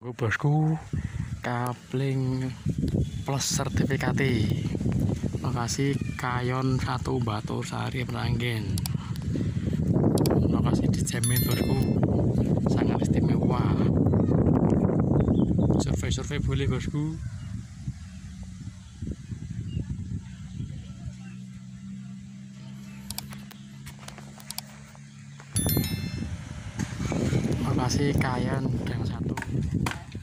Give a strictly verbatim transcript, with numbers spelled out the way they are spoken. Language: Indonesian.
Gue bosku, kapling plus sertifikat lokasi Kayon satu Batu Sari Meranggen. Lokasi dijamin bosku, sangat istimewa. Survei-survei boleh bosku. Lokasi Kayon yang satu